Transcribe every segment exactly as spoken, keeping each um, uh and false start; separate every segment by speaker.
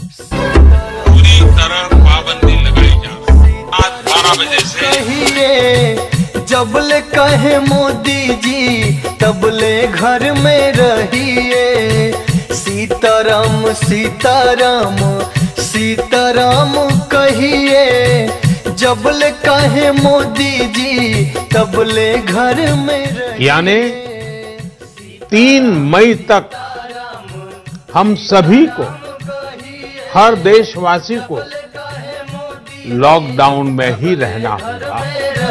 Speaker 1: पूरी तरह पाबंदी लगाई जा आज बारह बजे से।
Speaker 2: जबले कहे मोदी जी तबले घर में रहिए। सीताराम सीताराम सीताराम कहिए। जबले कहे मोदी जी तबले घर में रहिए।
Speaker 3: यानी तीन मई तक हम सभी को, हर देशवासी को लॉकडाउन में ही रहना होगा।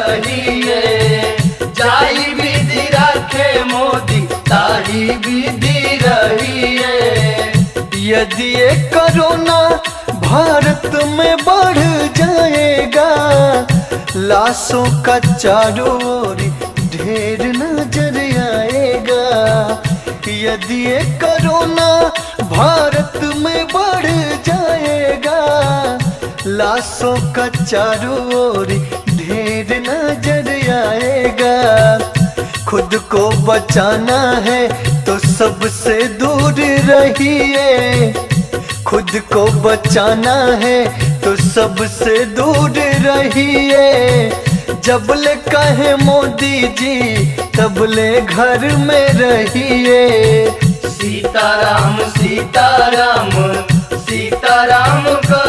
Speaker 2: जाई विधि रखे मोदी ताही विधि रहिए। यदि ये कोरोना भारत में बढ़ जाएगा, लाशों का चारों ओर ढेर नजर आएगा। यदि ये कोरोना भारत में बढ़ जाएगा, लाशों का चारों ओर ढेर नजर आएगा। खुद को बचाना है तो सबसे दूर रहिए। खुद को बचाना है तो सबसे दूर रहिए। जबले कहे मोदी जी तबले घर में रहिए। सीताराम सीताराम सीताराम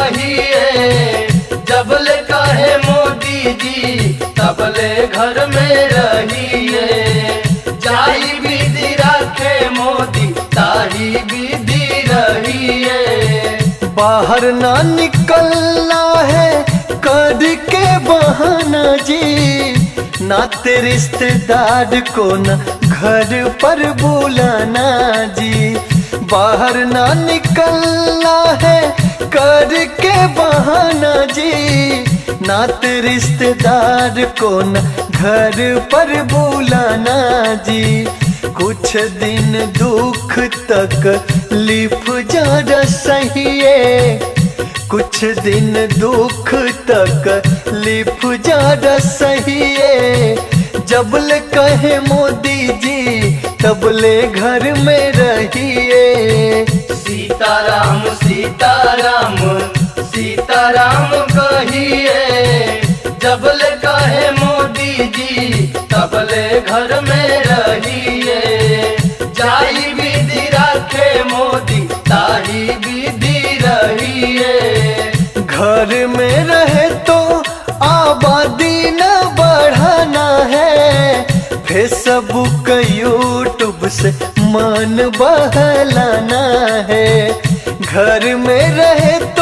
Speaker 2: कहिए। जबले कहे मोदी जी तबले घर में रहिए। जाई विधि रखे मोदी ताही विधि रहिए। बाहर ना निकलना है करके बहाना जी। नाते रिश्तेदार को न घर पर बुलाना जी। बाहर ना निकलना है करके बहाना जी। नाते रिश्तेदार को न घर पर बुलाना जी। कुछ दिन दुख तकलीफ जरा सहिए। कुछ दिन दुख तकलीफ जरा सहिए। जबले कहे मोदी जी तबले घर में रहिए। सीताराम सीताराम सीताराम कहिए। जबले कहे मोदी जी तबले घर में रहिए। जाई विधि रखे मोदी ताही विधि रहिए। घर में रहे तो आबादी न बढ़ाना है। फेसबुक यूट्यूब से मन बहलाना है। घर में रहे तो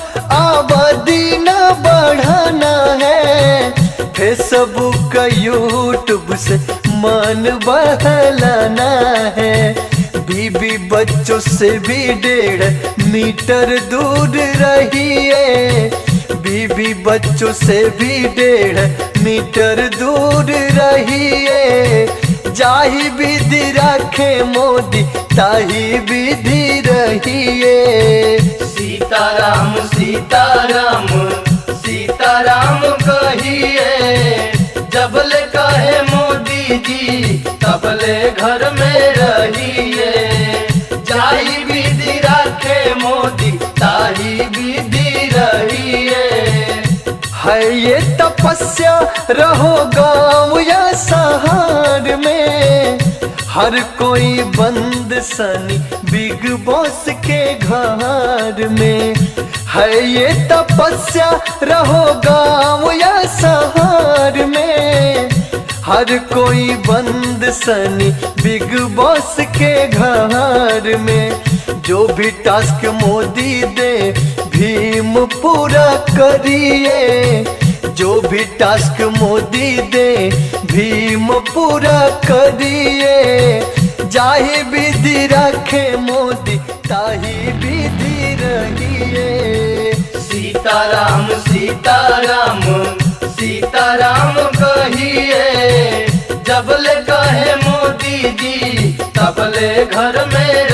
Speaker 2: आबादी न बढ़ाना है। फेसबुक यूट्यूब से मन बहलाना है। बीबी बच्चों से भी डेढ़ मीटर दूर रहिए। बीबी बच्चों से भी डेढ़ मीटर दूर रहिए। जाही विधि रखे मोदी ताही विधि रहिए। सीताराम सीताराम सीताराम कहिए। जबले कहे मोदी जी तबले घर में रहिए। जाई विधि रखे मोदी ताही विधि रहिए। है ये तपस्या रहो गाँव या शहर में। हर कोई बंद सनी बिग बॉस के घर में। है ये तपस्या रहो गाँव या शहर में। हर कोई बंद सनी बिग बॉस के घर में। जो भी टास्क मोदी दे भीम पूरा करिए। जो भी टास्क मोदी दे भीम पूरा करिए। जाही विधि रखे मोदी ताही विधि रहिए। सीताराम सीताराम सीताराम कहिए। जबले कहे मोदी जी तबले घर में